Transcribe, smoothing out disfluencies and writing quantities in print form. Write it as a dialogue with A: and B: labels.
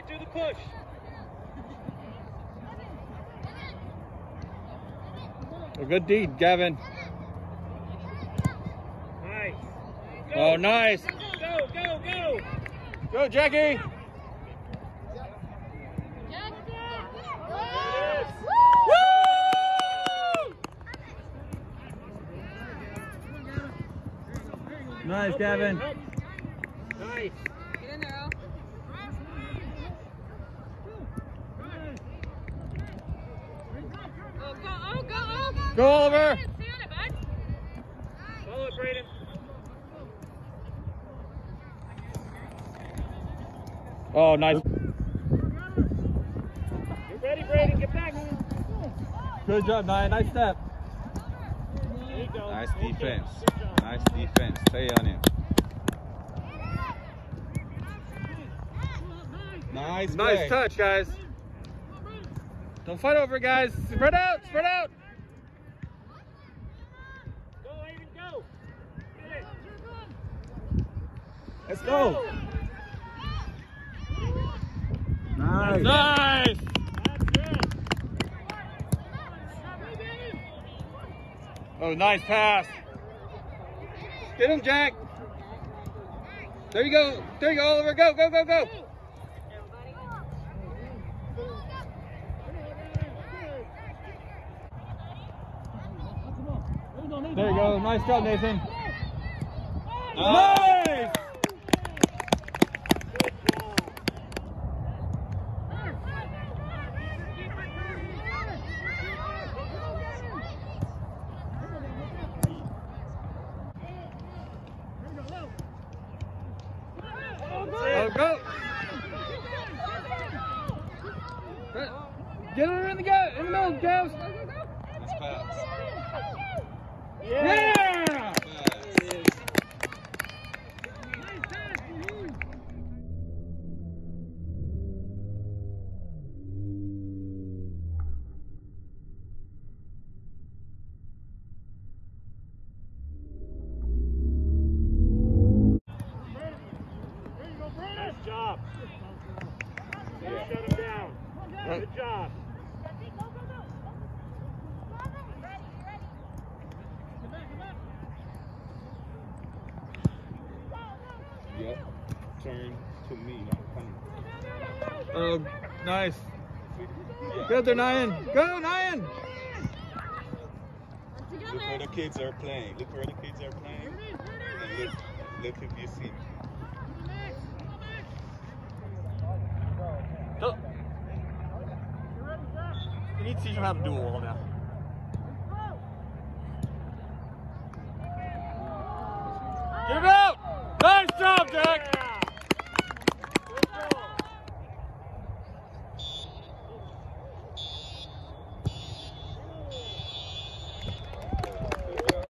A: Right through the push.
B: A good deed, Gavin.
A: Nice. Go.
B: Oh, nice.
A: Go, go, go.
B: Go, Jackie. Nice, Gavin.
A: Nice.
C: Get in there, Al. Go.
B: Go, Oliver.
C: Stay on it, bud.
A: Follow it, Braden.
B: Oh, nice.
A: Get ready, Braden. Get back.
B: Good job, Nia. Nice step.
A: There you go.
D: Nice
A: Okay.
D: defense.
A: Good job.
D: Nice defense. Stay on him. Nice.
B: Nice
D: play.
B: touch, guys. Don't fight over it, guys. Spread out. Spread out.
A: Go, Aiden, go. Get it.
D: Let's go. Nice.
B: Nice.
A: That's good.
B: Oh, nice pass. Get him, Jack. There you go. There you go, Oliver. Go, go, go, go. There you go. Nice job, Nathan. Nice. Oh, go. Get her in the middle, Gavs.
D: Nice pass.
B: Yeah.
D: Pass.
A: Nice job. Yeah. Shut him down. Good job.
D: Yep. Turn to me.
B: Oh, nice. Good there, Nyan. Go, Nyan.
D: Look where the kids are playing. Look where the kids are playing. And look if you see.
B: Go. You need to teach him how to do a wall now.